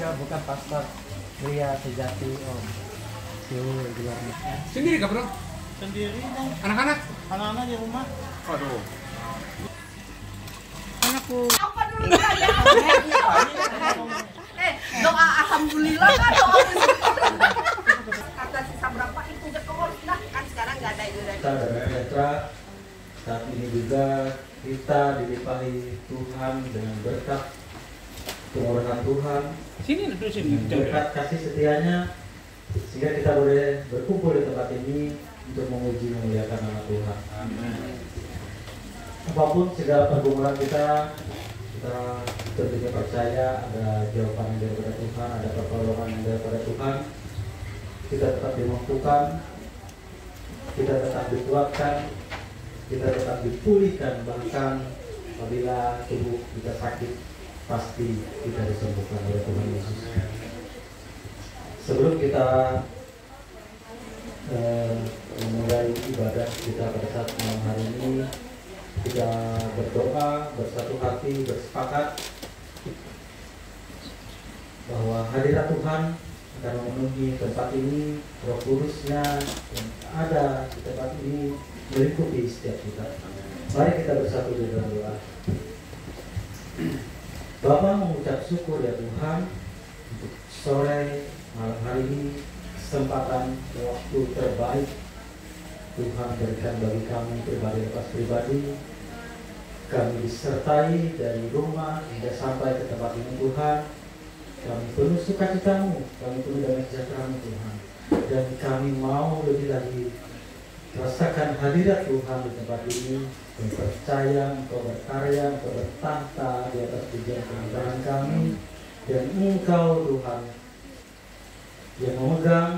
Ya bukan pastor pria sejati om. Yuk gelarnya. Sendiri kah bro? Sendiri bang. Anak-anak? Anak-anak di rumah. Waduh. Anakku. Apa dulu aja? Doa alhamdulillah kan doa. Kata sisa berapa itu udah keluar dah kan sekarang nggak ada itu Kita dari Petra saat ini juga kita dilimpahi Tuhan dengan berkat kemurahan Tuhan, Sini duduk sini. berkat kasih setianya, sehingga kita boleh berkumpul di tempat ini untuk memuji memuliakan nama Tuhan. Apapun segala pergumulan kita tentunya percaya ada jawaban daripada Tuhan, ada pertolongan daripada Tuhan. Kita tetap dimampukan, kita tetap dikuatkan, kita tetap dipulihkan, bahkan apabila tubuh kita sakit pasti kita disembuhkan oleh Tuhan Yesus. Sebelum kita memulai ibadah kita pada saat malam hari ini, kita berdoa bersatu hati, bersepakat bahwa hadirat Tuhan akan memenuhi tempat ini, Roh Kudus-Nya yang ada di tempat ini melingkupi setiap kita. Mari kita bersatu di dalam doa. Bapa, mengucap syukur ya Tuhan untuk sore malam hari ini, kesempatan waktu terbaik Tuhan berikan bagi kami pribadi lepas pribadi. Kami disertai dari rumah hingga sampai ke tempat ini Tuhan. Kami penuh sukacitamu, kami penuh damai sejahtera-Mu Tuhan. Dan kami mau lebih lagi rasakan hadirat Tuhan di tempat ini. Kami percaya Engkau berkarya, Engkau bertahta di atas tujuan kehidupan kami. Dan Engkau Tuhan yang memegang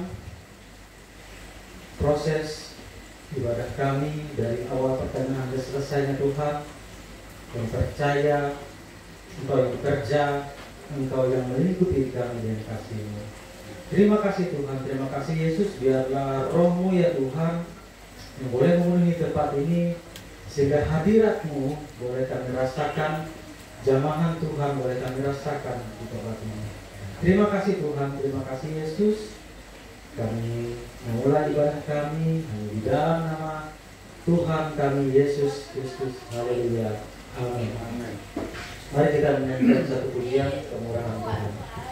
proses ibadah kami dari awal pertengahan dan selesainya Tuhan. Kami percaya Engkau yang bekerja, Engkau yang melingkupi kami dengan kasih-Mu. Terima kasih Tuhan, terima kasih Yesus. Biarlah Roh-Mu ya Tuhan yang boleh memenuhi tempat ini, sehingga hadirat-Mu boleh kami rasakan, jamahan Tuhan boleh kami rasakan di tempat ini. Terima kasih Tuhan, terima kasih Yesus. Kami memulai ibadah kami di dalam nama Tuhan kami Yesus Kristus. Haleluya. Amin. Mari kita menyanyikan satu pujian kemurahan Tuhan.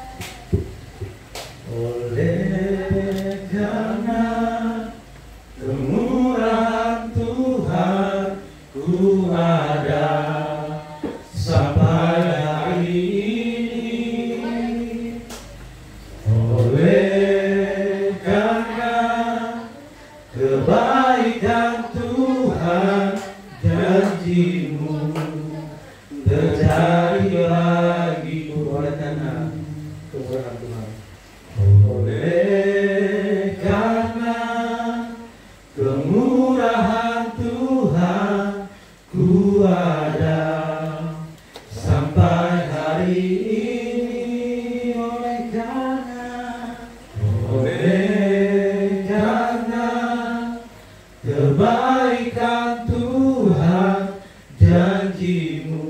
Oleh karena kemurahan Tuhan, ku ada sampai hari ini. Oleh karena kebaikan Tuhan, janji-Mu terjadi bagiku. Oleh karena kemurahan Tuhan, oleh karena kemurahan Tuhan, ku ada sampai hari ini. Oleh karena kebaikan Tuhan, janji-Mu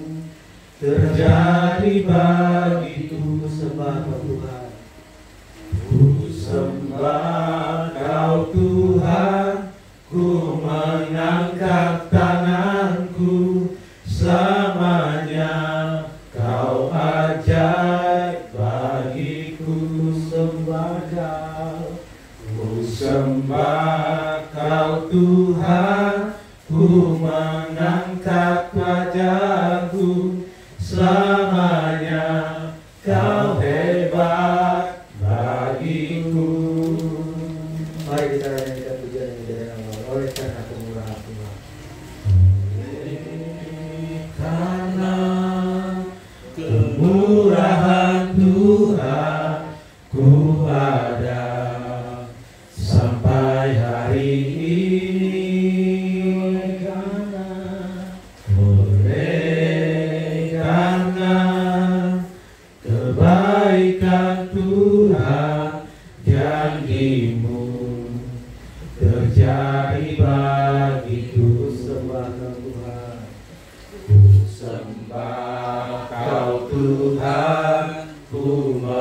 terjadi bagiku. Sembah Tuhan, ku sembah Kau Tuhan, ku mengangkat tanganku. Selamanya Kau ajaib bagiku. Sembah Kau, ku sembah Kau Tuhan, ku mengangkat wajahku. Selamanya Kau hebat bagiku. Mari kita nyanyikan pujian ini dari awal. Oleh karena kemurahan Tuhan, karena kemurahan Tuhan, ku ada sampai hari ini. Oleh karena kebaikan Tuhan, janji-Mu terjadi bagiku. Sembah Tuhan, ku sembah Kau Tuhan, ku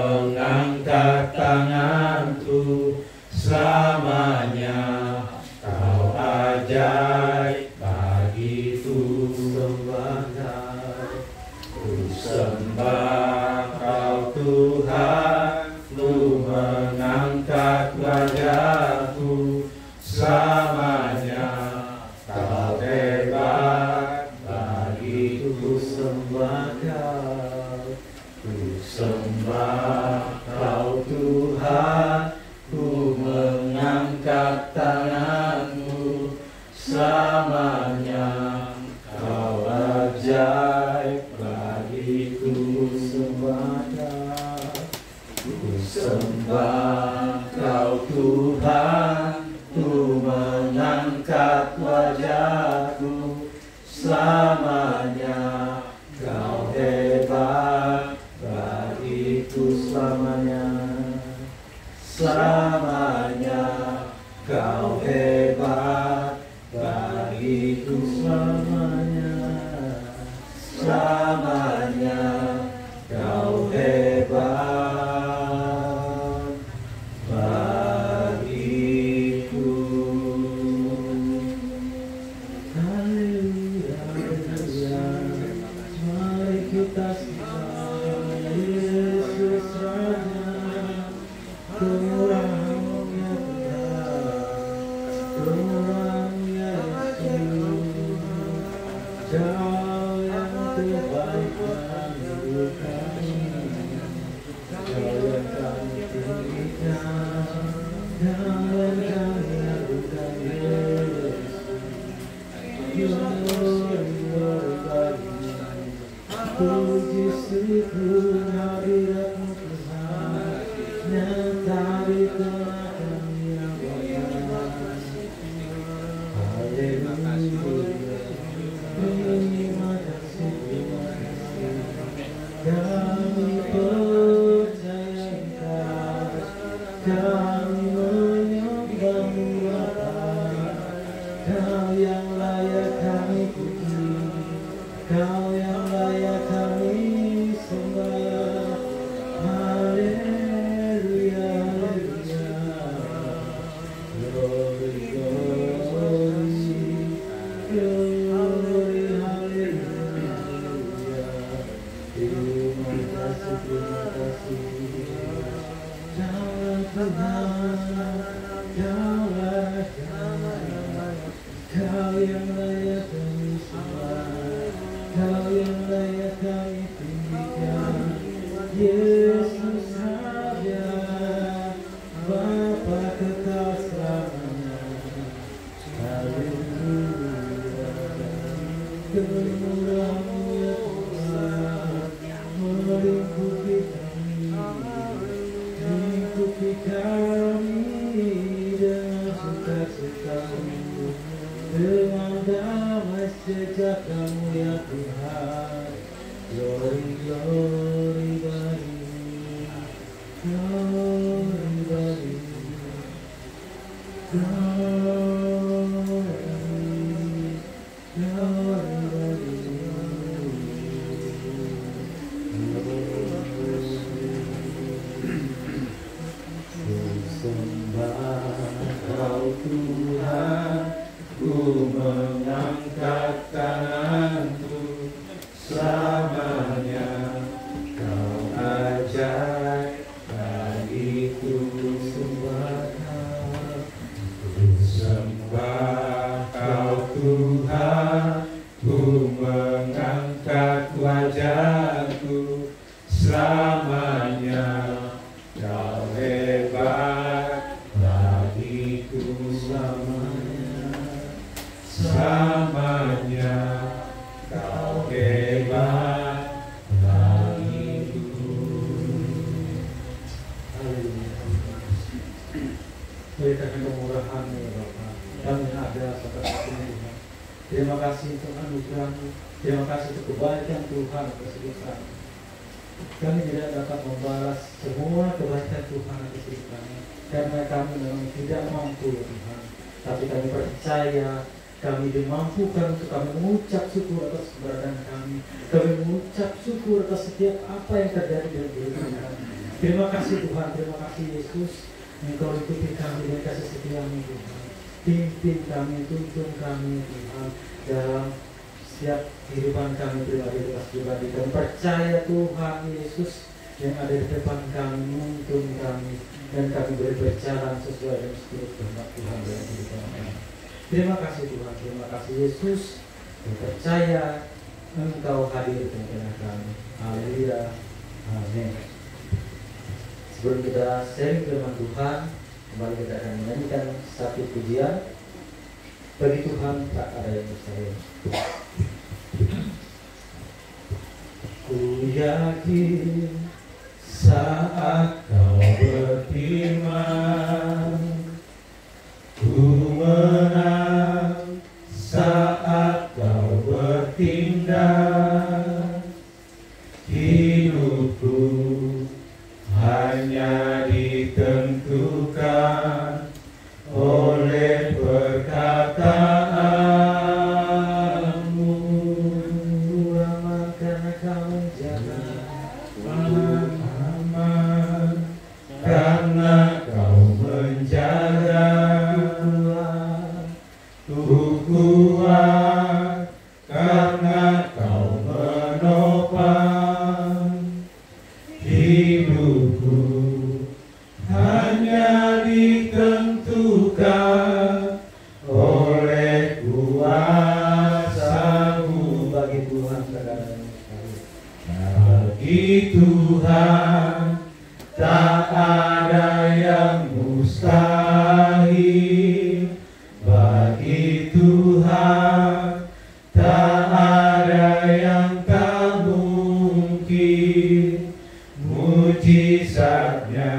sembah Kau Tuhan, ku mengangkat tanganku, selamanya Kau ajaib bagiku. Sembah Kau Tuhan, ku mengangkat wajahku, selamanya Kau hebat bagiku, selamanya, selamanya Kau hebat bagiku, selamanya, selamanya Kau hebat bagiku. Haleluya, haleluya. Mari kita sembah Yesus Raja. Tuhan ya Tuhan, Tuhan ya Yesus. Kau yang terbaik dalam hidup kami, Kau yang kami tinggikan, Kau yang kami agukan Yesus. Glory, glory bagimu, puji syukur hadirat-Mu Tuhan, nyata di tengah kami yang baik. Haleluya. Terima kasih, terima kasih. Kami percaya Engkau, kami menyembah-Mu Bapa. Kau yang layak kami puji, Kau yang layak kami sembah. Haleluya, haleluya. Glory, glory, glory, haleluya. Terima kasih, terima kasih. Kau Tuhan, Kaulah Kau yang layak kami sembah, Kau yang layak kami tinggikan. Yesus Raja, Bapa kekal selamanya. Haleluya. Kemurahan-Mu ya Tuhan, melingkupi kami, lingkupi kami dengan sukacita-Mu, dengan damai sejahtera-Mu ya Tuhan. Glory, glory bagimu, glory bagimu, glory, glory bagimu. Sembah Kau Tuhan, ku mengangkat tanganku, selamanya Kau ajaib bagiku. Sembah Kau Tuhan, ku mengangkat wajahku, selamanya Kau hebat bagiku, selamanya, selamanya Kau hebat bagiku. Haleluya. Berikan kemurahan-Mu ya Bapa, kami ada seperti ini Tuhan. Terima kasih untuk anugerah-Mu, terima kasih untuk kebaikan Tuhan atas hidup kami. Kami tidak dapat membalas semua kebaikan Tuhan atas hidup kami, karena kami memang tidak mampu ya Tuhan. Tapi kami percaya kami dimampukan untuk kami mengucap syukur atas keberadaan kami. Kami mengucap syukur atas setiap apa yang terjadi dalam hidup kami. Terima kasih Tuhan, terima kasih Yesus. Engkau ikuti kami dengan kasih setia-Mu Tuhan. Pimpin kami, tuntun kami Tuhan dalam setiap kehidupan kami pribadi. Kami percaya Tuhan Yesus yang ada di depan kami, menuntun kami, dan kami boleh berjalan sesuai dengan seluruh kehendak Tuhan dalam kehidupan kami. Terima kasih Tuhan, terima kasih Yesus. Kami percaya Engkau hadir di tengah kami. Haleluya. Amin. Sebelum kita sharing firman Tuhan, kembali kita akan menyanyikan satu pujian. Bagi Tuhan tak ada yang mustahil. Ku yakin saat kau berfirman, ku menang saat kau bertindak. Hidupku hanya ditentukan oleh perkataanmu. Aman karena kau menjaga, aman karena kau menjaga. Ku kuat karena kau menopang. Hidupku hanya ditentukan oleh kuasa-Mu. Bagi Tuhan bagi Tuhan tak ada yang mustahil. Bagi Tuhan tak ada yang tak mungkin. Mujizatnya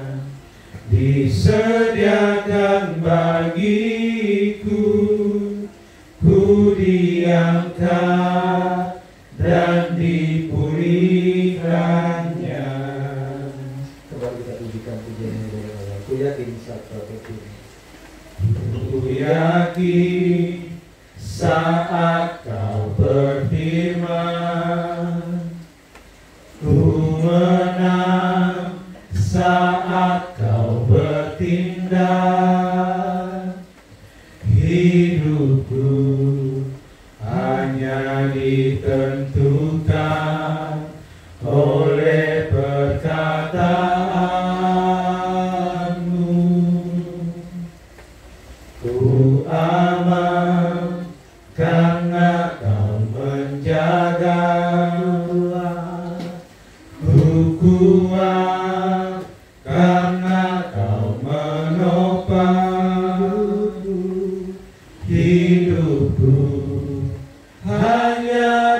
disediakan bagiku. Ku diangkat dan dipulihkannya. Kembali kita pujikan pujian yang dari Allah. Ku yakin saat kau berfirman. Ku yakin saat kau berfirman. Ku menang saat kau bertindak. Hidupku hanya ditentukan oleh perkataanmu. Ku aman karena kau menjaga. Ku kuat karena kau menopang. Hidupku hanya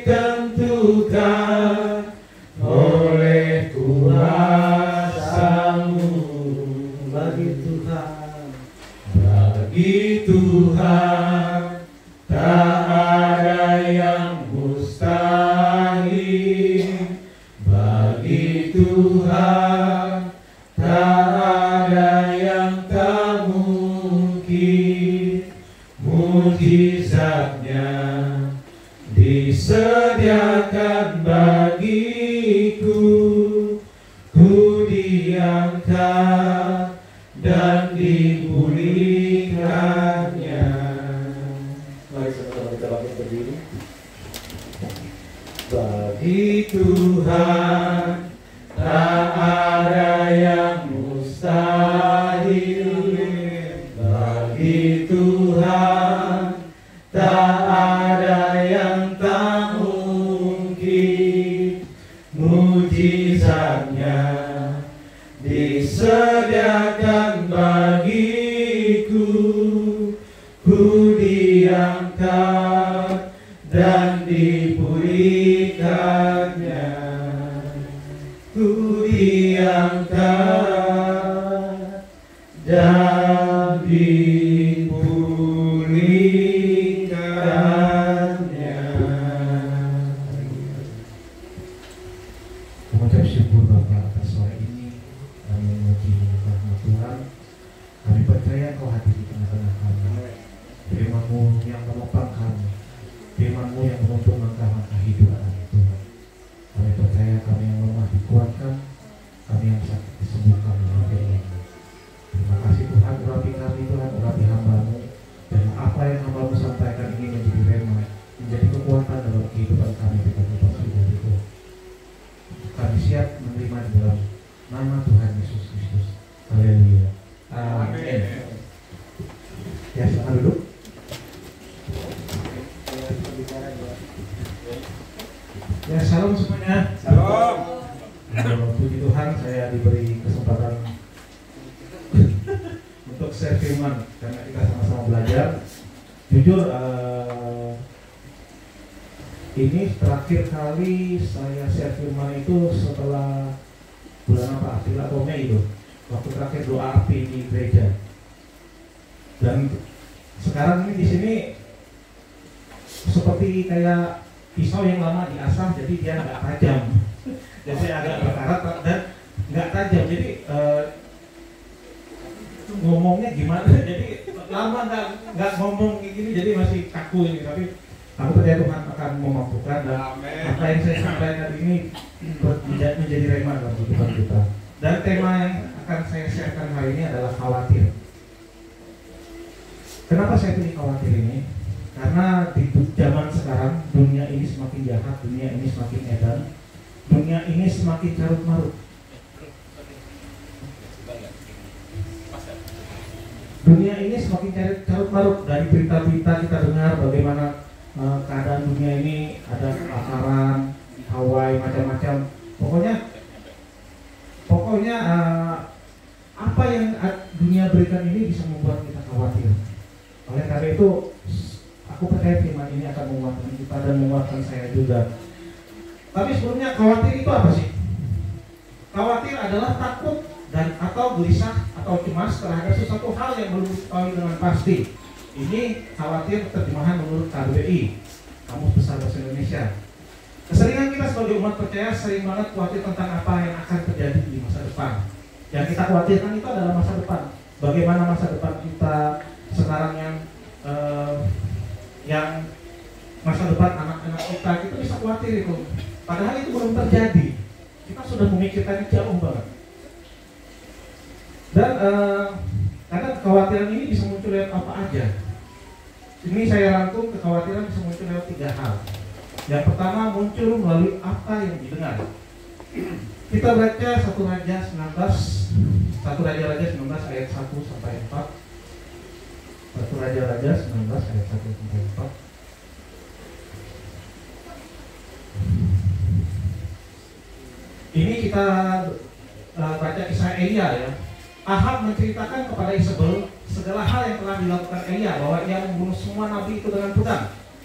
ditentukan oleh kuasa-Mu. Bagi Tuhan tak ada yang mustahil. Bagi Tuhan tak ada yang tak mungkin. Mujizatnya disediakan bagiku. Ku diangkat dan dipulihkannya. Mari sama-sama kita bangkit berdiri. Bagi Tuhan tak ada yang mustahil. Bagi Tuhan tak ada yang tak mungkin. Mujizatnya disediakan bagiku. Ku diangkat dan dipulihkannya. Ku diangkat dan dipulihkannya. Mengucap syukur Bapa atas sore ini. Kami memuji rahmat Tuhan. Kami percaya Kau hadir di tengah-tengah kami. Firman-Mu yang menopang kami, Firman-Mu yang menuntun langkah-langkah hidup kami Tuhan. Kami percaya kami yang lemah dikuatkan, kami yang sakit disembuhkan oleh Firman-Mu. Terima kasih Tuhan, urapi kami Tuhan, urapi hamba-Mu. Dan apa yang hamba-Mu sampaikan ini menjadi rema, menjadi kekuatan dalam kehidupan kami di tempat hidup itu. Kami siap menerima di dalam nama Tuhan Yesus Kristus. Haleluya. Amin. Ya, silakan duduk. Ya, salam semuanya. Salam. Puji Tuhan saya diberi kesempatan untuk share firman karena kita sama-sama belajar. Jujur ini terakhir kali saya share firman itu setelah bulan apa? April atau Mei itu. Waktu terakhir doa api di gereja. Dan sekarang ini di sini seperti kayak pisau yang lama diasah, jadi dia nggak tajam. Jadi agak berkarat dan nggak tajam. Jadi ngomongnya gimana? Jadi lama nggak ngomong kayak gini, jadi masih kaku ini. Tapi aku percaya Tuhan akan memampukan dan apa yang saya sampaikan ini menjadi rema dalam kehidupan kita. Dan tema yang akan saya sharekan hari ini adalah khawatir. Kenapa saya pilih khawatir ini? Karena di zaman sekarang dunia ini semakin jahat, dunia ini semakin edan, dunia ini semakin carut marut. Dunia ini semakin carut marut. Dari berita-berita kita dengar bagaimana keadaan dunia ini, ada kebakaran di Hawaii, macam-macam. Pokoknya apa yang dunia berikan ini bisa membuat kita khawatir. Oleh karena itu, aku percaya firman ini akan menguatkan kita dan menguatkan saya juga. Tapi sebelumnya, khawatir itu apa sih? Khawatir adalah takut dan atau gelisah atau cemas terhadap sesuatu hal yang belum diketahui dengan pasti. Ini khawatir terjemahan menurut KBBI, Kamus Besar Bahasa Indonesia. Keseringan kita sebagai umat percaya sering banget khawatir tentang apa yang akan terjadi di masa depan. Yang kita khawatirkan itu adalah masa depan. Bagaimana masa depan kita sekarang yang masa depan anak-anak kita bisa khawatir itu. Padahal itu belum terjadi. Kita sudah memikirkan jauh banget. Dan karena kekhawatiran ini bisa muncul lewat apa aja. Ini saya rangkum, kekhawatiran bisa muncul lewat 3 hal. Yang pertama, muncul melalui apa yang didengar. Kita baca 1 Raja 19 ayat 1 sampai 4. 1 Raja 19 ayat 1 sampai 4. Ini kita baca kisah Elia ya. Ahab menceritakan kepada Isabel segala hal yang telah dilakukan Elia, bahwa ia membunuh semua nabi itu dengan pedang.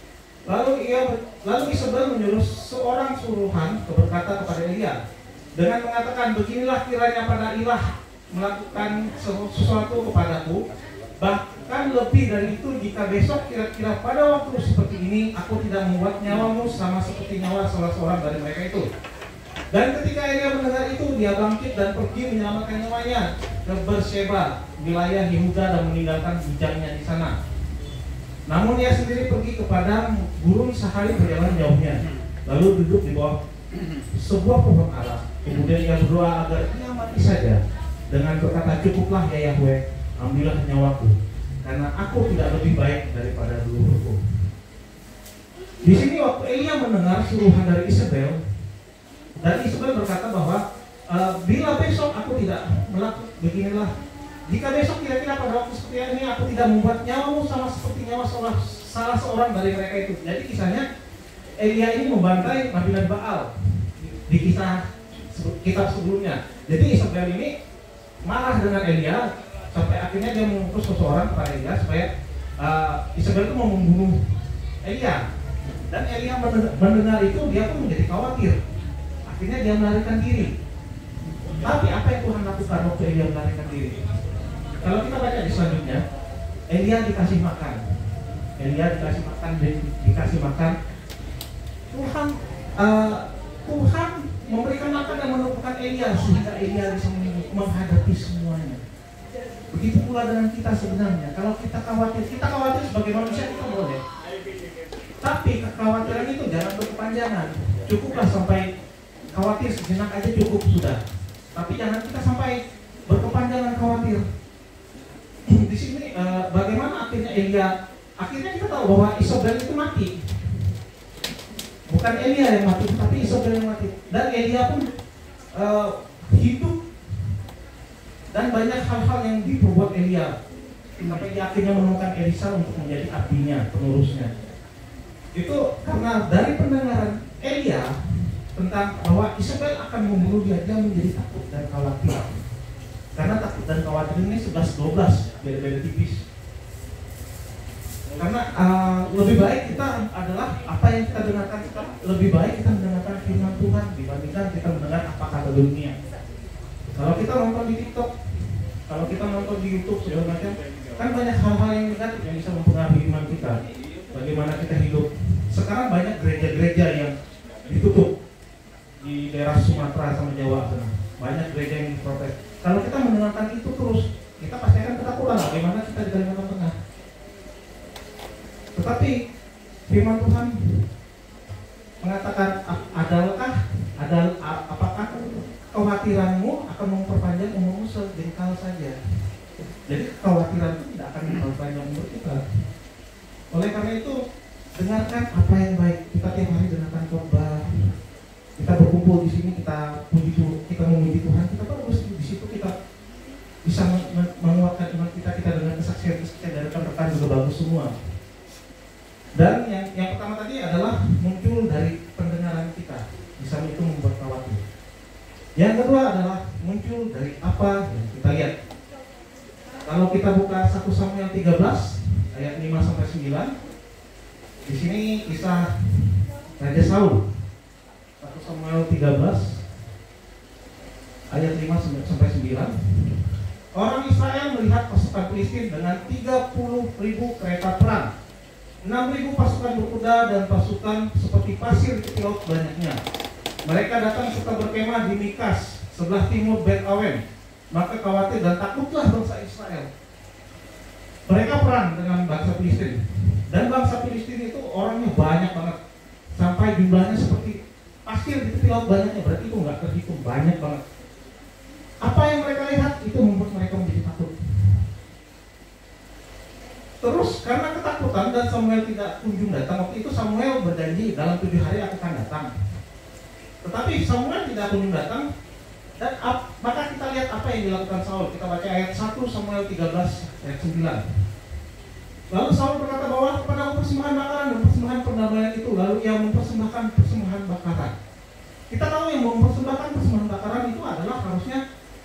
Lalu Isabel menyuruh seorang suruhan berkata kepada Elia dengan mengatakan, beginilah kiranya pada ilah melakukan sesuatu kepadaku, bahkan lebih dari itu jika besok kira-kira pada waktu seperti ini aku tidak membuat nyawamu sama seperti nyawa salah seorang dari mereka itu. Dan ketika Elia mendengar itu, dia bangkit dan pergi menyelamatkan nyawanya ke Beersheba, wilayah Yehuda, dan meninggalkan bujangnya di sana. Namun ia sendiri pergi ke padang gurun sehari perjalanan jauhnya, lalu duduk di bawah sebuah pohon ara. Kemudian ia berdoa agar ia mati saja dengan berkata, cukuplah ya Yahweh, ambillah nyawaku, karena aku tidak lebih baik daripada dulu. Di sini waktu Elia mendengar suruhan dari Isabel, dan Isabel berkata bahwa bila besok aku tidak melakukan beginilah, jika besok kira-kira pada waktu seperti ini aku tidak membuat nyawamu sama seperti nyawa salah seorang dari mereka itu. Jadi kisahnya Elia ini membantai Nabi Baal di kisah kitab sebelumnya. Jadi Isabel ini marah dengan Elia sampai akhirnya dia mengutus seseorang kepada Elia supaya Isabel itu mau membunuh Elia. Dan Elia mendengar itu, dia pun menjadi khawatir. Akhirnya dia melarikan diri. Tapi apa yang Tuhan lakukan waktu Elia melarikan diri? Kalau kita baca di selanjutnya, Elia dikasih makan. Dikasih makan. Tuhan memberikan makan dan menumpukan Elia sehingga Elia bisa menghadapi semuanya. Begitu pula dengan kita sebenarnya. Kalau kita khawatir sebagai manusia kita boleh. Tapi kekhawatiran itu jangan berkepanjangan. Cukuplah sampai khawatir sejenak aja cukup sudah. Tapi jangan kita sampai berkepanjangan khawatir. Di sini bagaimana akhirnya Elia? Akhirnya kita tahu bahwa Isabel itu mati. Bukan Elia yang mati, tapi Isabel yang mati. Dan Elia pun hidup. Dan banyak hal-hal yang diperbuat Elia sampai dia akhirnya menemukan Elisa untuk menjadi abdinya, penerusnya. Itu karena dari pendengaran Elia, tentang bahwa Isabel akan membunuh dia menjadi takut dan khawatir. Karena takut dan khawatir ini 11-12, beda-beda tipis. Karena lebih baik kita adalah apa yang kita dengarkan sekarang, lebih baik kita mendengarkan firman Tuhan dibandingkan kita mendengar apa kata dunia. Kalau kita nonton di TikTok, kalau kita nonton di YouTube segala macam, kan banyak hal-hal yang negatif yang bisa mempengaruhi iman kita. Bagaimana kita hidup. Sekarang banyak gereja-gereja yang ditutup di daerah Sumatera sama Jawa sana. Banyak gereja yang diprotes. Kalau kita mendengarkan itu terus, kita pasti akan ketakutan. Bagaimana kita di Kalimantan Tengah? Tetapi firman Tuhan mengatakan, apakah kekhawatiranmu akan memperpanjang umurmu sejengkal saja? Jadi kekhawatiran itu tidak akan memperpanjang umur kita. Oleh karena itu, dengarkan apa yang baik. Kita tiap hari dengarkan khotbah. Kita berkumpul di sini, kita memuji Tuhan. Kita bagus di situ, kita bisa menguatkan iman kita. Kita dengan kesaksian dari rekan-rekan juga bagus semua. Dan yang pertama tadi adalah muncul dari pendengaran kita. Bisa itu membuat khawatir. Yang kedua adalah muncul dari apa yang kita lihat. Kalau kita buka 1 Samuel 13 ayat 5-9, di sini kisah Raja Saul. 1 Samuel 13 ayat 5-9. Orang Israel melihat pasukan Filistin dengan 30.000 kereta perang, 6.000 pasukan berkuda dan pasukan seperti pasir di tepi laut banyaknya. Mereka datang serta berkemah di Mikas, sebelah timur Bet Awen. Maka khawatir dan takutlah bangsa Israel. Mereka perang dengan bangsa Filistin. Dan bangsa Filistin itu orangnya banyak banget. Sampai jumlahnya seperti pasir di tepi laut banyaknya. Berarti itu nggak terhitung, banyak banget. Apa yang mereka lihat itu membuat mereka menjadi takut. Terus karena ketakutan dan Samuel tidak kunjung datang. Waktu itu Samuel berjanji dalam 7 hari aku akan datang. Tetapi Samuel tidak kunjung datang. Dan maka kita lihat apa yang dilakukan Saul. Kita baca ayat 1 Samuel 13 ayat 9. Lalu Saul berkata bahwa kepada persembahan bakaran dan persembahan perdamaian itu, lalu ia mempersembahkan persembahan bakaran. Kita tahu yang mempersembahkan persembahan bakaran itu adalah harusnya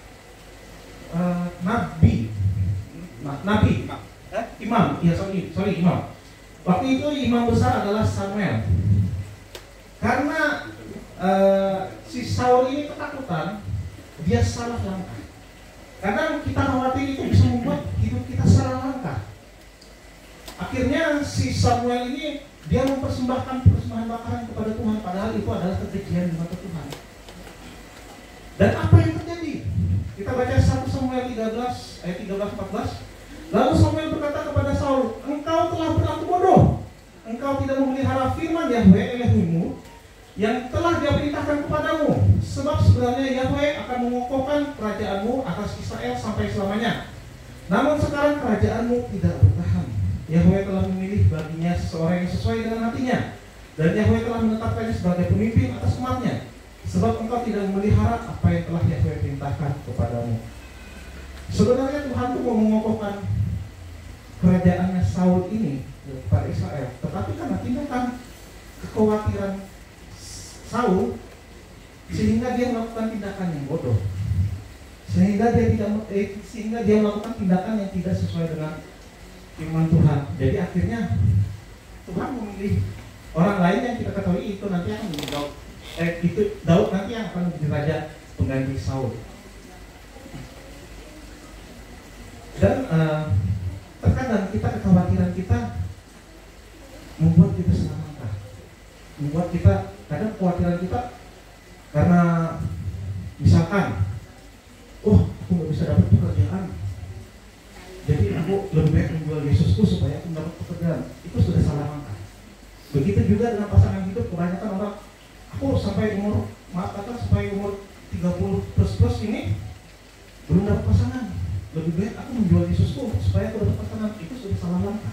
imam. Ya sorry imam. Waktu itu imam besar adalah Samuel. Karena si Saul ini ketakutan, dia salah langkah. Kadang kita khawatir itu bisa membuat hidup kita salah langkah. Akhirnya si Samuel ini dia mempersembahkan persembahan bakaran kepada Tuhan, padahal itu adalah kekejian di mata Tuhan. Dan apa yang terjadi? Kita baca 1 Samuel 13 ayat 13-14. Lalu Samuel berkata kepada Saul, engkau telah berlaku bodoh. Engkau tidak memelihara firman Yahweh Elohimmu yang telah dia perintahkan kepadamu. Sebab sebenarnya Yahweh akan mengokohkan kerajaanmu atas Israel sampai selamanya. Namun sekarang kerajaanmu tidak bertahan. Yahweh telah memilih baginya seseorang yang sesuai dengan hatinya, dan Yahweh telah menetapkannya sebagai pemimpin atas umatnya. Sebab engkau tidak memelihara apa yang telah Yahweh perintahkan kepadamu. Sebenarnya Tuhan itu mau mengokohkan kerajaannya Saul ini kepada Israel, tetapi karena tindakan kekhawatiran Saul, sehingga dia melakukan tindakan yang bodoh, sehingga dia melakukan tindakan yang tidak sesuai dengan firman Tuhan. Jadi akhirnya Tuhan memilih orang lain yang kita ketahui itu nanti akan menjadi Daud nanti yang akan menjadi raja pengganti Saul. Dan terkadang kekhawatiran kita membuat kita salah langkah, membuat kita kadang kekhawatiran kita karena misalkan, aku nggak bisa dapat pekerjaan, jadi aku lebih baik menjual Yesusku supaya aku dapat pekerjaan. Itu sudah salah langkah. Begitu juga dengan pasangan hidup. Kebanyakan orang, aku sampai umur 30 plus ini belum dapat pasangan. Lebih baik aku menjual Yesusku supaya aku dapat pasangan. Itu sudah salah langkah.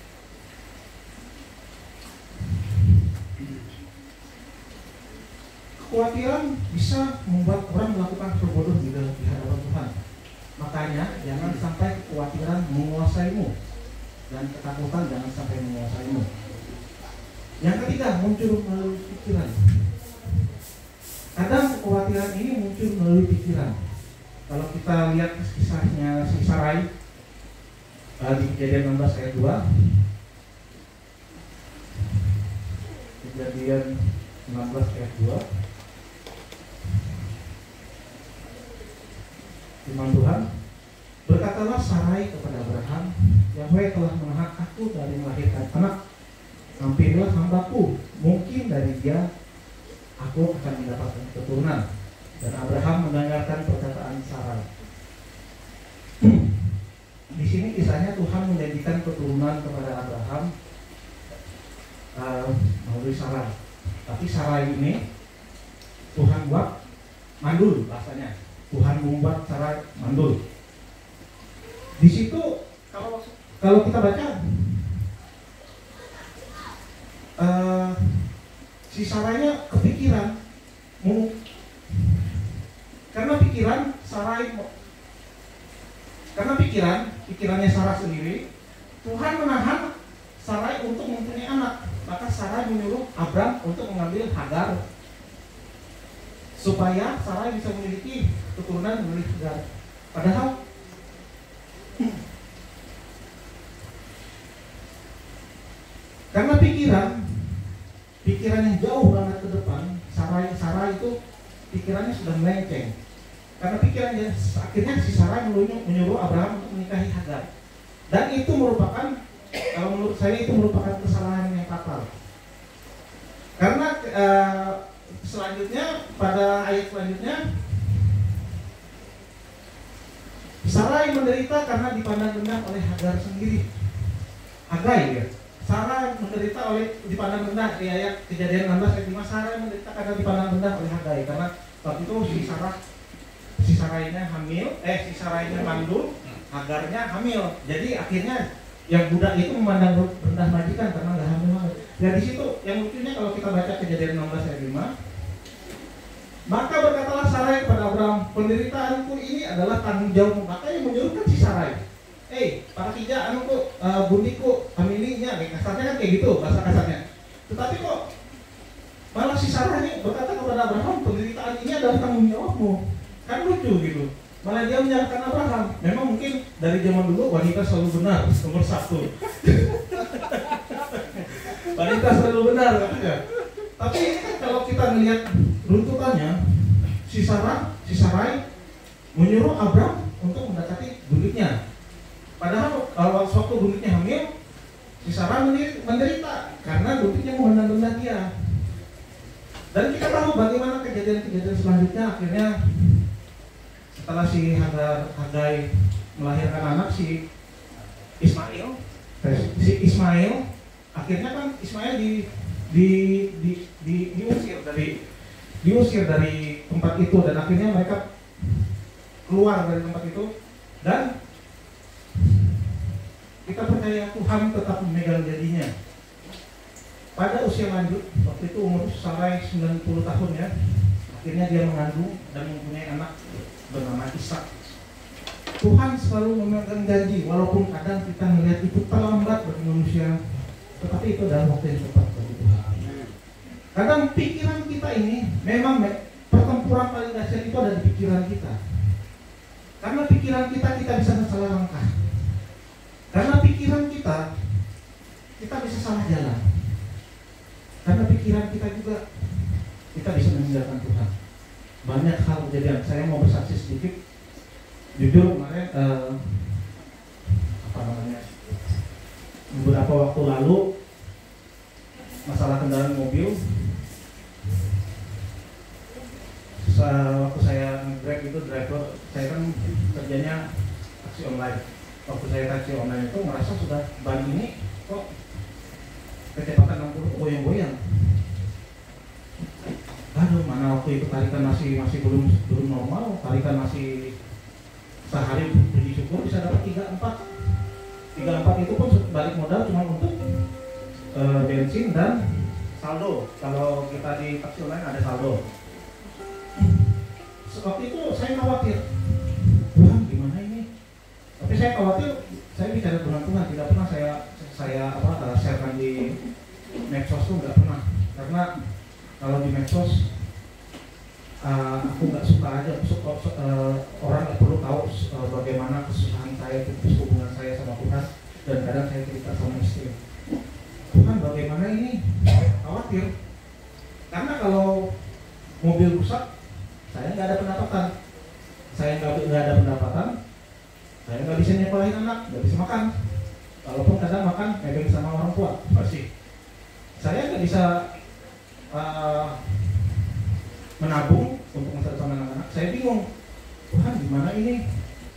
Kekhawatiran bisa membuat orang melakukan perbodoh di hadapan Tuhan. Makanya jangan sampai kekhawatiran menguasaimu, dan ketakutan jangan sampai menguasaimu. Yang ketiga, muncul melalui pikiran. kekhawatiran ini muncul melalui pikiran. Kalau kita lihat kisahnya si Sarai di Kejadian 16 ayat 2. Kejadian 16 ayat 2. Firman Tuhan, berkatalah Sarai kepada Abraham, Yahweh telah menahan aku dari melahirkan anak. Hampirlah hambaku, mungkin dari dia aku akan mendapatkan keturunan. Dan Abraham mendengarkan perkataan Sarai. Di sini kisahnya Tuhan menjadikan keturunan kepada Abraham melalui Sarai. Tapi Sarai ini Tuhan buat mandul bahasanya. Tuhan membuat Sarai mandul. Di situ kalau kita baca si Sarainya kepikiran karena pikirannya Sarah sendiri, Tuhan menahan Sarai untuk mempunyai anak. Maka Sarai menyuruh Abram untuk mengambil Hagar supaya Sarai bisa memiliki keturunan melalui Hagar. Padahal karena pikiran yang jauh banget ke depan, Sarai itu pikirannya sudah melenceng. Karena pikirannya, akhirnya si Sarai menyuruh Abraham untuk menikahi Hagar. Dan itu merupakan, kalau menurut saya itu merupakan kesalahan yang fatal. Karena selanjutnya, pada ayat selanjutnya, Sarai menderita karena dipandang rendah oleh Hagar sendiri. Hagai ya. Sarai menderita dipandang rendah di ayat Kejadian 16 ayat 5. Sarai menderita karena dipandang rendah oleh Hagai, karena waktu itu si Sarainya hamil, si Sarainya mandul, Hagarnya hamil. Jadi akhirnya yang budak itu memandang rendah majikan karena nggak hamil. Ya di situ yang lucunya kalau kita baca Kejadian 16 ayat 5, maka berkatalah Sarai kepada Abraham, penderitaanku ini adalah tanggung jawabmu. Maka yang menyuruhkan si Sarai, para tiga anuku, bundiku, familinya, kasarnya kan kayak gitu bahasa kasarnya. Tetapi kok malah si Sarah ini berkata kepada Abraham, penderitaan ini adalah tanggung jawabmu. Kan lucu gitu. Malah dia menyalahkan Abraham. Memang mungkin dari zaman dulu wanita selalu benar, nomor 1. Wanita selalu benar katanya. Tapi ini kan kalau kita melihat runtutannya, si Sarai menyuruh Abraham untuk mendekati bundiknya. Padahal kalau waktu bundiknya hamil, si Sarah menderita karena bundiknya memandang rendah dia. Dan kita tahu bagaimana kejadian-kejadian selanjutnya. Akhirnya setelah si Hagai melahirkan anak si Ismail, akhirnya kan Ismail diusir dari tempat itu, dan akhirnya mereka keluar dari tempat itu. Dan kita percaya Tuhan tetap memegang janjinya. Pada usia lanjut, waktu itu umur Sarai 90 tahun ya, akhirnya dia mengandung dan mempunyai anak bernama Ishak. Tuhan selalu memegang janji, walaupun kadang kita melihat itu terlambat bagi manusia, tetapi itu adalah waktu yang tepat bagi Tuhan. Kadang pikiran kita ini memang pertempuran paling dahsyat itu ada di pikiran kita. Karena pikiran kita bisa salah langkah. Karena pikiran kita bisa salah jalan. Karena pikiran kita juga kita bisa meninggalkan Tuhan. Banyak hal kejadian. Saya mau bersaksi sedikit. Jujur kemarin beberapa waktu lalu masalah kendaraan mobil. Waktu saya nge-grab itu driver, saya kan kerjanya taksi online. Waktu saya taksi online itu merasa sudah ban ini kok kecepatan 60 goyang-goyang. Aduh, mana waktu itu tarikan masih belum normal, tarikan masih sehari puji syukur bisa dapat 34 itu pun balik modal cuma untuk bensin dan saldo. Kalau kita di taksi online ada saldo. Waktu itu saya khawatir, Tuhan gimana ini? Tapi saya khawatir, saya bicara dengan Tuhan, tidak pernah saya sharekan di medsos tuh, nggak pernah. Karena kalau di medsos orang nggak perlu tahu bagaimana kesusahan saya, putus hubungan saya sama Tuhan, dan kadang saya cerita sama istri. Tuhan bagaimana ini? Khawatir. Karena kalau mobil rusak, saya nggak ada pendapatan. Saya nggak ada pendapatan, saya nggak bisa nyekolahin anak, nggak bisa makan. Walaupun kadang makan nebeng sama orang tua, pasti. Saya nggak bisa menabung untuk masa depan anak-anak. Saya bingung, Tuhan gimana ini?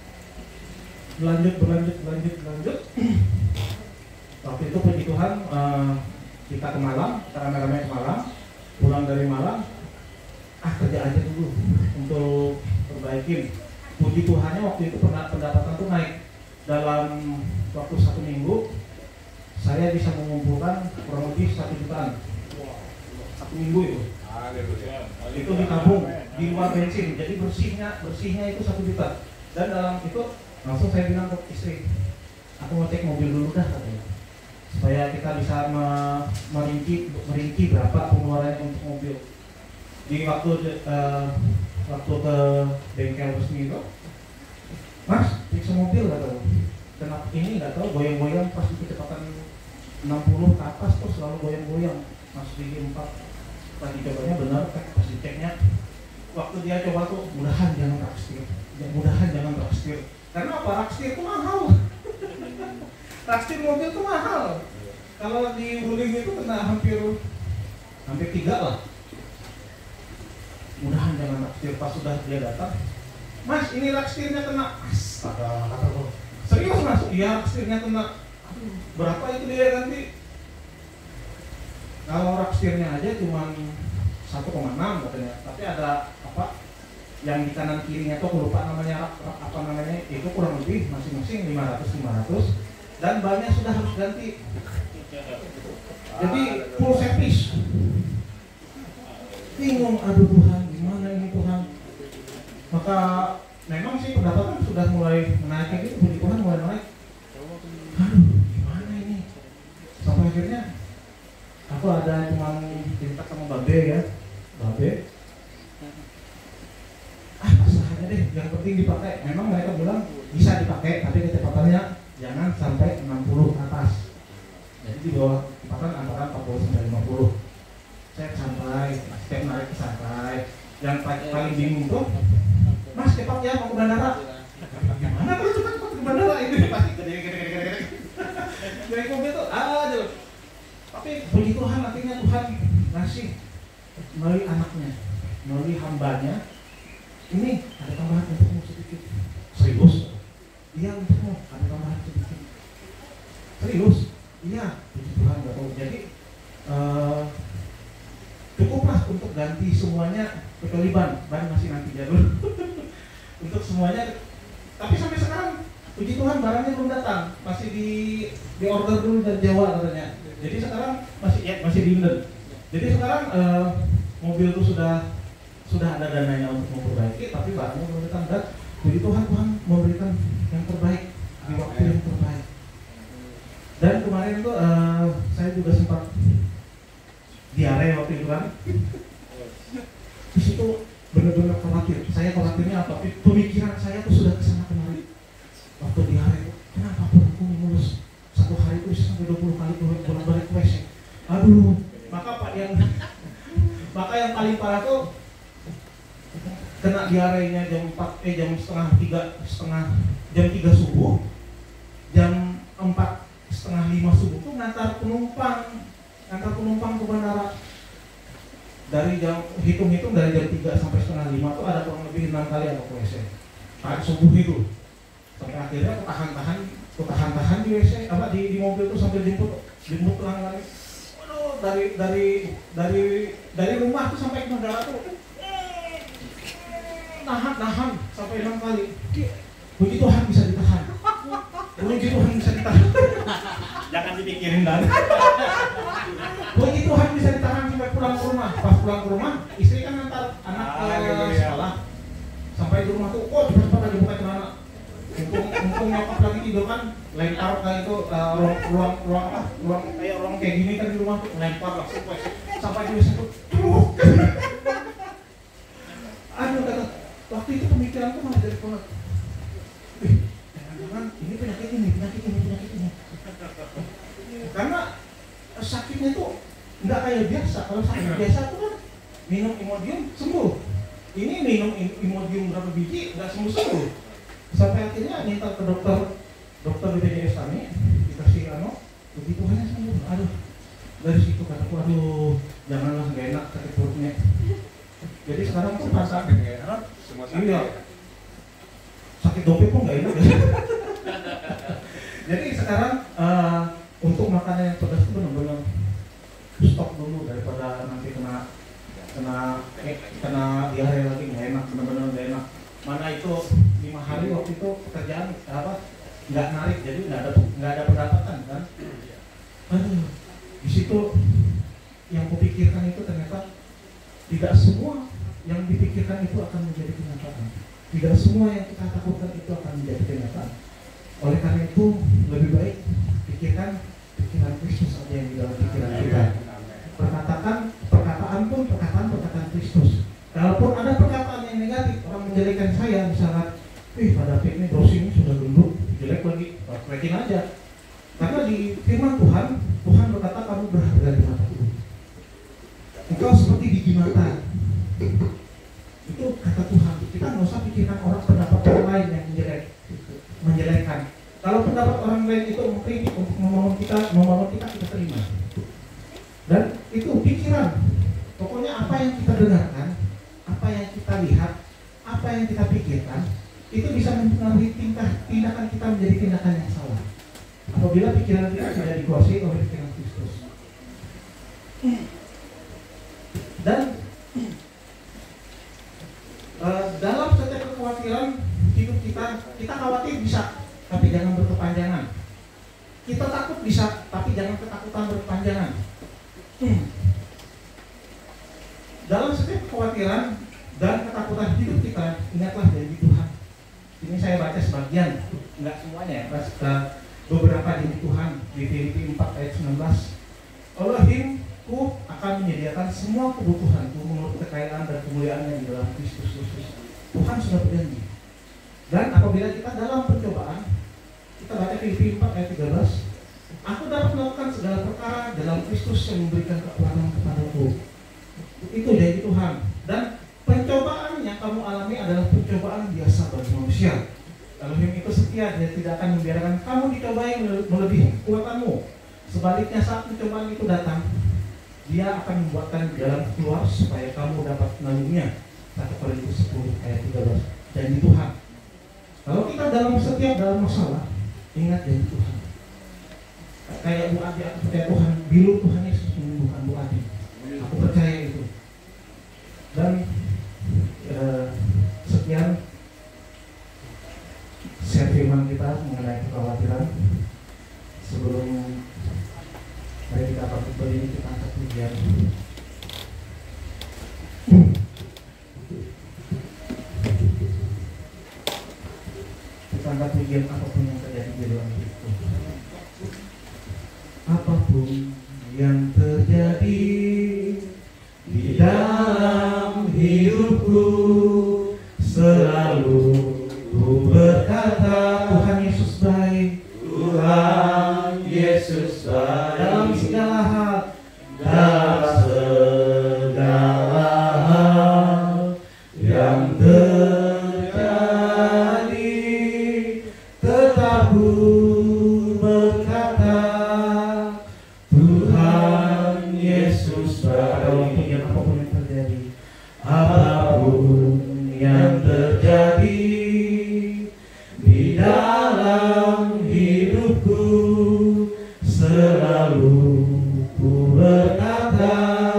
Berlanjut. Waktu itu puji Tuhan, kita ke Malang, kita rame-rame ke Malang, pulang dari Malang, kerja aja dulu untuk perbaikin. Puji Tuhannya waktu itu pendapatan tuh naik. Dalam waktu 1 minggu, saya bisa mengumpulkan kurang lebih 1 jutaan. 1 minggu itu. Itu ditabung di luar bensin, jadi bersihnya itu 1 juta. Dan dalam itu langsung saya bilang ke istri, aku mau cek mobil dulu dah katanya, supaya kita bisa merinci berapa pengeluarannya untuk mobil. Di waktu ke bengkel resmi itu, Mas, periksa mobil nggak tahu, kenapa ini nggak tahu goyang-goyang pas di kecepatan 60 ke atas tuh selalu goyang-goyang, masuk di 4. Lagi cobanya benar, pas diceknya waktu dia coba tuh mudahan jangan rakstir. Karena apa? Rakstir itu mahal. Rakstir mobil itu mahal. Kalau di wuling itu kena hampir 3 lah. Mudahan jangan rakstir. Pas sudah dia datang, Mas, ini rakstirnya kena. Astaga, kata gue. Serius Mas? Iya, rakstirnya kena. Aduh, berapa itu dia ganti? Kalau rakstirnya aja cuma 1,6 katanya, tapi ada apa yang di kanan kirinya tuh aku lupa namanya apa namanya, itu kurang lebih masing-masing 500 dan bannya sudah harus ganti. Jadi full service. Bingung, aduh Tuhan, gimana ini Tuhan? Maka memang sih pendapatan sudah mulai menaik kayak gitu, puji Tuhan mulai naik. Aduh, gimana ini? Sampai akhirnya aku ada cuma cerita sama Babe ya, Babe. Pasahannya deh, yang penting dipakai. Memang mereka bilang bisa dipakai, tapi kecepatannya jangan sampai 60 ke atas. Jadi di bawah kecepatan antara 40 sampai 50. Saya santai, setiap naik santai. Yang paling bingung tuh, Mas cepat ya mau ke bandara. Gimana kalau cepat ke bandara ini pasti gede. Dari mobil tuh aduh. Tapi puji Tuhan, akhirnya Tuhan ngasih melalui anaknya, melalui hambanya. Ini ada tambahan untukmu sedikit. Serius? Iya, untukmu ada tambahan sedikit. Serius? Iya, puji Tuhan gak tahu. Jadi cukuplah untuk ganti semuanya kecuali ban masih nanti jalur. Untuk semuanya. Tapi sampai sekarang puji Tuhan barangnya belum datang, masih di order dulu dari Jawa katanya. Jadi sekarang masih di Inden. Jadi sekarang mobil itu sudah ada dananya untuk memperbaiki, tapi barangnya belum datang. Dan puji Tuhan, Tuhan memberikan yang terbaik di waktu yang terbaik. Dan kemarin itu saya juga sempat diare waktu itu kan. Di situ benar-benar khawatir. Saya khawatirnya apa? Pemikiran saya tuh sudah kesana kemari. Waktu diare itu, kenapa perutku mulus? Satu hari itu bisa sampai 20 kali bolak-balik ke WC. Aduh, maka yang paling parah tuh kena diarenya jam 3 subuh, jam 4:30 subuh tuh ngantar penumpang ke bandara. Dari jam hitung-hitung dari jam 3 sampai 4:30 tuh ada kurang lebih 6 kali aku ke WC. Pagi subuh itu. Sampai akhirnya ketahan di WC di mobil tuh sampai jemput pulang lagi. Waduh, dari rumah tuh sampai ke bandara tuh nahan sampai 6 kali. Puji Tuhan bisa ditahan. Puji Tuhan bisa ditahan. Jangan dipikirin dan. Puji Tuhan bisa ditahan sampai pulang ke rumah. Pas pulang ke rumah, istri kan ngantar anak ke sekolah. Sampai di rumah tuh, cepat-cepat lagi buka celana. Mumpung nyokap lagi tidur kan, lempar kayak itu ruang kayak gini kan di rumah tuh, lempar langsung sampai di WC tuh. Aduh kata, waktu itu pemikiranku malah jadi banget. Jangan-jangan ini penyakit ini. Karena sakitnya itu nggak kayak biasa. Kalau sakit biasa itu kan minum Imodium sembuh. Ini minum Imodium berapa biji nggak sembuh. Sampai akhirnya minta ke dokter BPJS kami, dikasih begitu hanya sembuh. Aduh, dari situ kataku, aduh, janganlah, nggak enak sakit perutnya. Jadi sekarang pun rasa Semua sakit. iya, sakit dompet pun nggak enak. Jadi sekarang untuk makanan yang pedas itu benar-benar stop dulu daripada nanti kena diare lagi, nggak enak, benar-benar nggak enak. Mana itu 5 hari waktu itu pekerjaan nggak narik, jadi nggak ada pendapatan kan. Aduh, di situ yang kupikirkan itu ternyata tidak semua yang dipikirkan itu akan menjadi kenyataan. Tidak semua yang kita takutkan itu akan menjadi kenyataan. Oleh karena itu lebih baik pikirkan pikiran Kristus saja yang di dalam pikiran kita. Perkataan Kristus. Kalaupun ada perkataan yang negatif, orang menjelekan saya, misalnya, Pak David ini dosi ini sudah gendut, jelek lagi, cuekin aja. Karena di firman Tuhan berkata kamu berharga di mata Tuhan. Engkau seperti gigi mata. Itu kata Tuhan. Kita nggak usah pikirkan orang pendapat orang lain yang menjelekkan. Kalau pendapat orang lain itu mengkritik untuk membangun kita terima. Dan itu pikiran. Pokoknya apa yang kita dengarkan, apa yang kita lihat, apa yang kita pikirkan, itu bisa mempengaruhi tindakan kita menjadi tindakan yang salah. Apabila pikiran kita tidak dikuasai oleh pikiran Kristus. Dan dalam setiap kekhawatiran hidup kita khawatir bisa, tapi jangan berkepanjangan. Kita takut bisa, tapi jangan ketakutan berkepanjangan. Dalam setiap kekhawatiran dan ketakutan hidup kita, ingatlah janji Tuhan. Ini saya baca sebagian, enggak semuanya ya, beberapa janji Tuhan di Filipi 4 ayat 19. Elohimku akan menyediakan semua kebutuhanku menurut kekayaan dan kemuliaannya di dalam Kristus Yesus. Tuhan sudah berjanji. Dan apabila kita dalam pencobaan, kita baca Filipi 4 ayat 13, aku dapat melakukan segala perkara dalam Kristus yang memberikan kekuatan kepadaku. Itu janji Tuhan. Dan pencobaan yang kamu alami adalah pencobaan biasa bagi manusia. Elohim itu setia, dia tidak akan membiarkan kamu dicobai melebihi kekuatanmu. Sebaliknya saat pencobaan itu datang, dia akan membuatkan jalan keluar supaya kamu dapat menanggungnya. 1 Korintus 10 ayat 13. Janji Tuhan. Kalau kita dalam masalah, ingat janji Tuhan. Kayak Bu Adi, aku percaya Tuhan, bilu Tuhan Yesus menyembuhkan Bu Adi. Aku percaya itu. Dan sekian share firman kita mengenai kekhawatiran. Sebelum mari kita patuh berdiri, kita angkat pujian. Kita angkat pujian apapun yang terjadi di dalam hidupku. Apapun yang terjadi di dalam hidupku, selalu ku berkata Tuhan Yesus baik, Tuhan Yesus baik dalam segala hal, dalam segala hal yang terjadi, tetap ku berkata Tuhan Yesus baik. Apapun yang terjadi, apapun yang terjadi di dalam hidupku, selalu ku berkata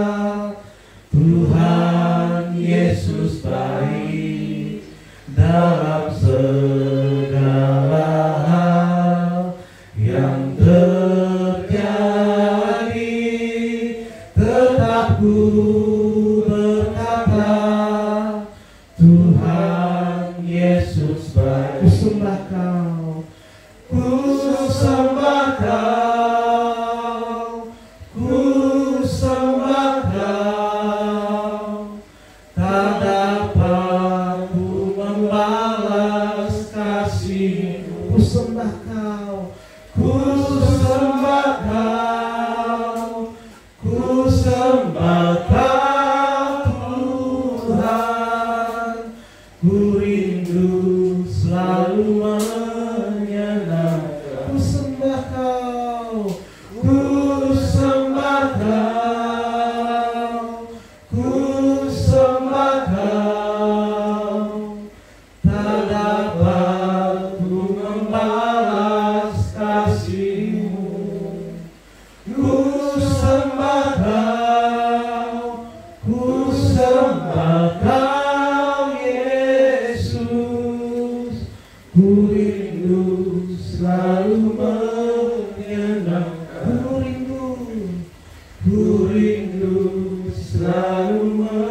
Tuhan Yesus baik dalam segala hal yang terjadi, tetap ku berkata Tuhan Yesus baik. Ku sembah Kau, ku sembah Kau, ku sembah Kau, tak dapat ku membalas kasih-Mu. Ku sembah Kau, ku sembah Kau, ku sembah Kau Tuhan. Ku rindu selalu menyenangkan. Ku sembah Kau, ku sembah Kau, ku sembah Kau. Tak dapat ku membalas kasih-Mu. Ku sembah Kau, ku sembah Kau Yesus. Ku rindu selalu menyenangkan. Ku rindu selalu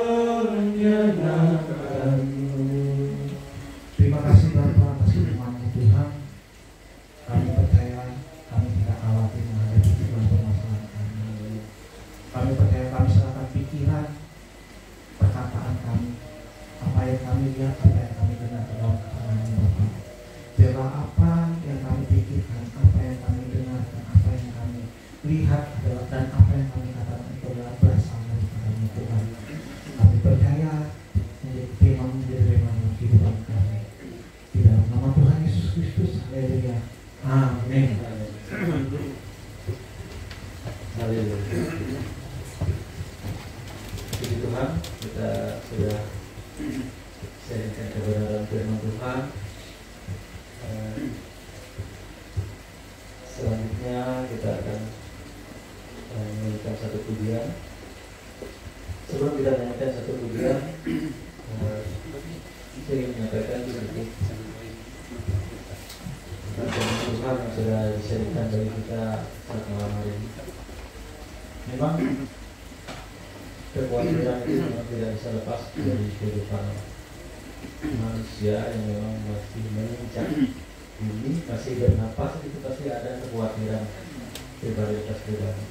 menyenangkan-Mu. Terima kasih Bapa atas firman-Mu Tuhan. Kami percaya kami tidak khawatir menghadapi permasalahan kami. Kami percaya kami serahkan pikiran, perkataan kami, apa yang kami lihat, apa yang kami dengar ke dalam tangan-Mu Bapa. Biarlah apa yang kami pikirkan, apa yang kami dengarkan, apa yang kami lihat adalah dan apa yang kami katakan itu adalah berasal dari Tuhan. Kami percaya menjadi firman menjadi firman dalam kehidupan kami. Di dalam nama Tuhan Yesus Kristus, haleluya. Amin. Haleluya. Puji Tuhan, kita sudah sharingkan kebenaran firman Tuhan. Selanjutnya kita akan menyanyikan satu pujian. Sebelum kita menyanyikan satu pujian, saya ingin menyampaikan sedikit tentang firman Tuhan yang sudah disampaikan dari kita saat malam hari ini. Memang kekhawatiran itu memang tidak bisa lepas dari kehidupan manusia yang memang masih menginjak bumi, masih bernapas, itu pasti ada kekhawatiran pribadi.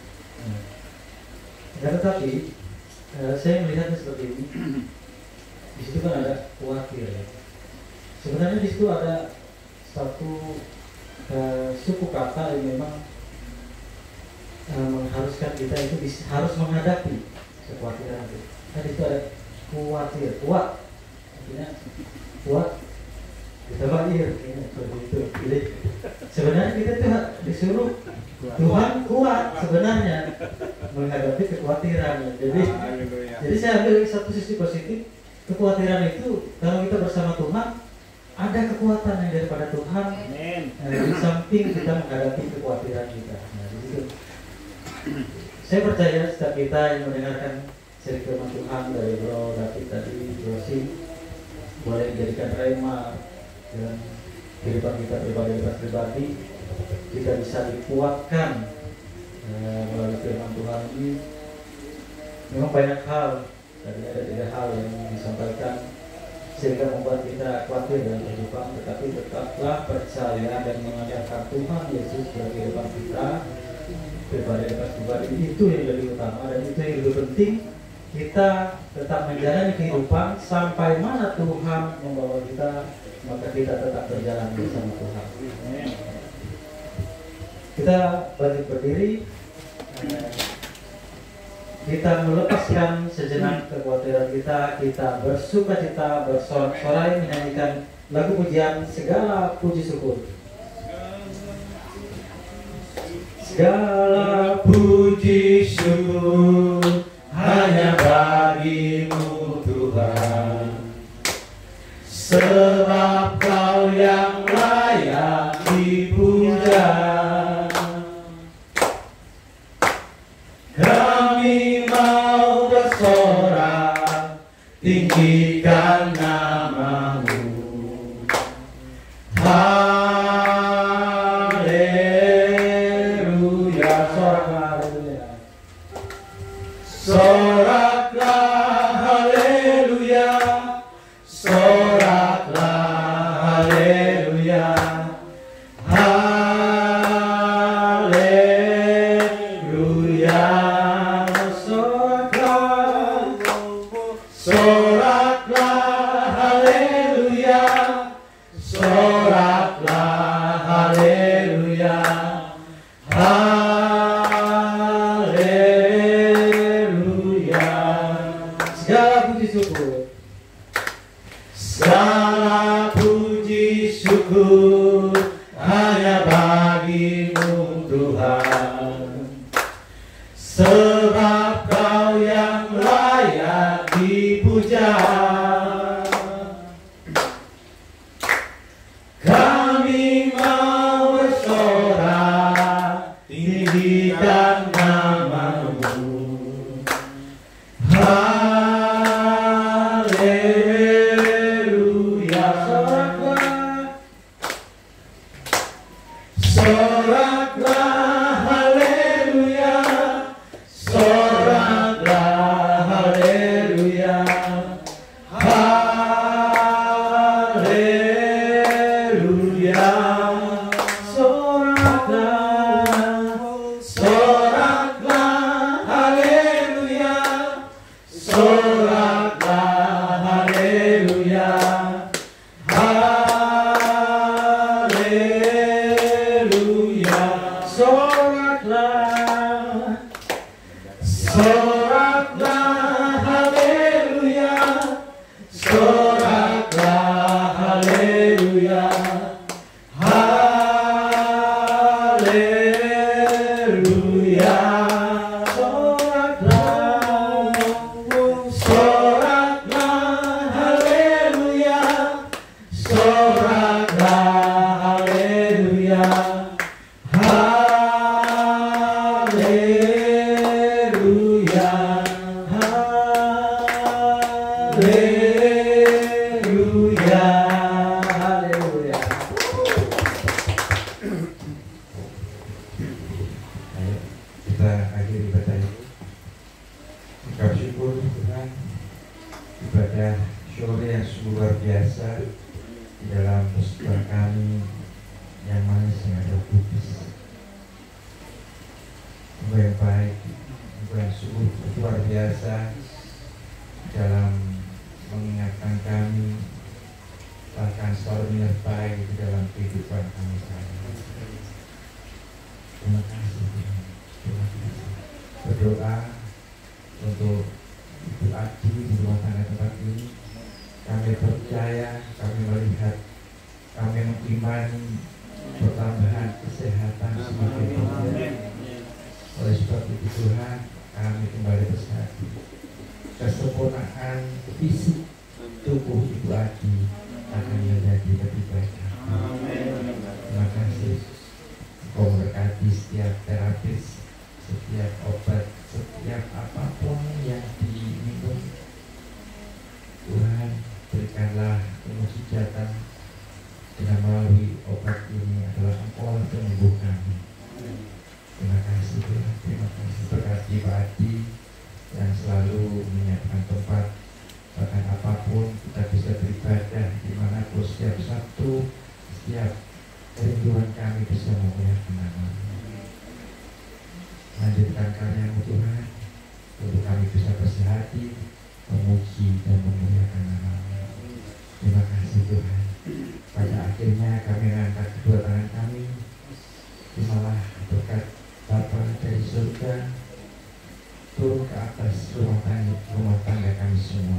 Tetapi saya melihatnya seperti ini. Di situ kan ada khawatir ya. Sebenarnya di situ ada satu suku kata yang memang mengharuskan kita itu harus menghadapi kekhawatiran itu. Kan itu ada khawatir, kuat. Artinya kuat kita lahir seperti itu. Jadi sebenarnya kita tuh disuruh Tuhan kuat sebenarnya menghadapi kekhawatiran. Jadi saya ambil satu sisi positif. Kekhawatiran itu kalau kita bersama Tuhan ada kekuatan yang daripada Tuhan. Di samping kita menghadapi kekhawatiran kita. Nah, di situ saya percaya setiap kita yang mendengarkan seri firman Tuhan dari Bro David tadi, Bro Sim, boleh dijadikan rema dalam kehidupan kita pribadi, kita bisa dikuatkan melalui firman Tuhan ini. Memang banyak hal, tadi ada 3 hal yang disampaikan sehingga membuat kita khawatir dalam kehidupan, tetapi tetaplah percaya dan mengandalkan Tuhan Yesus dalam kehidupan kita pribadi. Itu yang lebih utama dan itu yang lebih penting. Kita tetap menjalani kehidupan sampai mana Tuhan membawa kita, maka kita tetap berjalan bersama Tuhan. Kita bangkit berdiri, kita melepaskan sejenak kekhawatiran kita bersukacita, bersorak-sorai menyanyikan lagu pujian segala puji syukur. Segala puji syukur hanya bagi-Mu Tuhan, sebab Kau yang layak dipuja. Kami mau bersorak, tinggikan nama-Mu. Haleluya, soraklah haleluya, soraklah haleluya, haleluya, soraklah Soraklah haleluya, soraklah haleluya, haleluya, soraklah haleluya, soraklah haleluya, soraklah haleluya, soraklah haleluya, haleluya, soraklah haleluya, soraklah haleluya, haleluya, haleluya, haleluya. Ayo kita akhiri ibadah ini. Ucap syukur Tuhan, ibadah sore yang sungguh luar biasa di dalam persekutuan kami yang manis yang ada kudus. Sungguh yang baik, sungguh yang sungguh luar biasa dalam mengingatkan kami, bahkan selalu menyertai di dalam kehidupan kami sehari-hari. Terima kasih Tuhan. Terima kasih. Berdoa untuk Ibu Adi di rumah tangga tempat ini. Kami percaya, kami melihat, kami mengimani pertambahan kesehatan semakin banyak. Oleh sebab itu Tuhan, kami kembali bersatu. Kesempurnaan fisik tubuh Ibu Adi akan menjadi lebih baik. Terima kasih. Engkau memberkati setiap terapis, setiap obat, setiap apapun yang diminum. Tuhan, berikanlah kemujizatan dengan melalui obat ini adalah Engkau yang penyembuh kami. Terima kasih Tuhan, terima kasih. Berkati Pak Adi yang selalu menyiapkan tempat, bahkan apapun kita bisa beribadah dimanapun setiap Sabtu, setiap kerinduan kami bisa memuliakan nama-Mu. Lanjutkan karya-Mu Tuhan, untuk kami bisa bersehati, memuji dan memuliakan nama-Mu. Terima kasih Tuhan. Pada akhirnya kami mengangkat kedua tangan kami, terimalah berkat Bapa dari surga turun ke atas rumah tangga kami semua.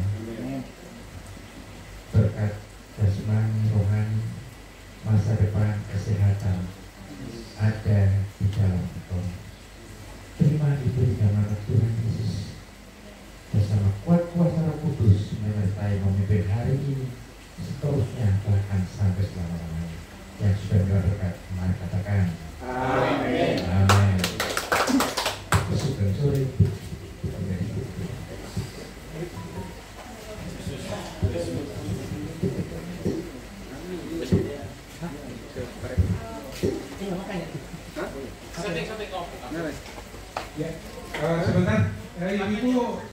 Berkat jasmani, rohani, masa depan, kesehatan ada di dalam Engkau. Terima diberi nama Tuhan Yesus bersama kuat kuasa Roh Kudus menyertai memimpin hari ini seterusnya bahkan sampai selama-lamanya. Yang sudah berkat, mari katakan amin. Amin. Bersyukur sore. Sebentar, Ibu